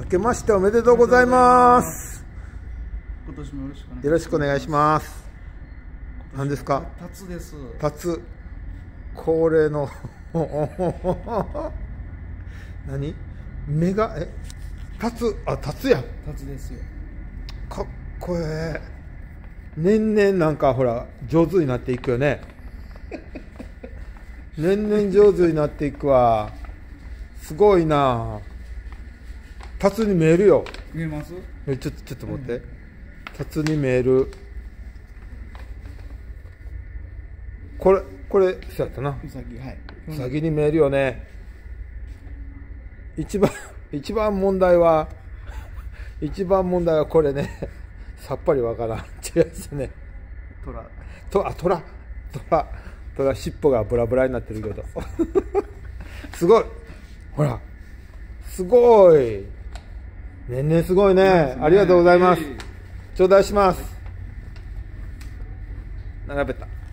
けましておめでとうございます。 今年もよろしくお願いします。何ですか？ タツです。 タツ。恒例の何？目がタツ、タツや。 タツですよ。 かっこええ。年々なんかほら上手になっていくよね。年々上手になっていくわ。すごいな。タツに見えるよ。 見えます？ ちょっと待って。タツに見える。これそうやったな。 ウサギ、はい。 ウサギに見えるよね。一番問題はこれね。さっぱりわからんってやつね。虎尻尾がブラブラになってるけど。すごい。ほら。すごい。年々すごいね。ありがとうございます。頂戴します。並べた。